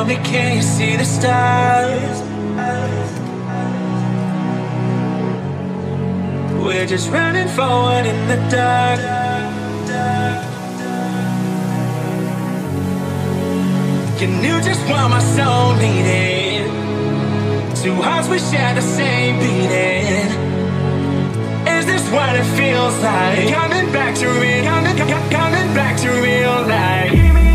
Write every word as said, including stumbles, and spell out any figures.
me, can you see the stars? We're just running forward in the dark. You knew just what my soul needed. Two hearts, we share the same beating. Is this what it feels like? Coming back to real, coming, coming back to real life.